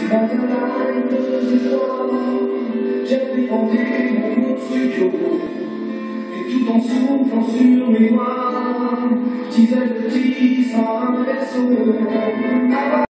matin là, il faisait froid. J'avais rendu mon studio, et tout en soufflant sur mes doigts, disais le petit sans un verso.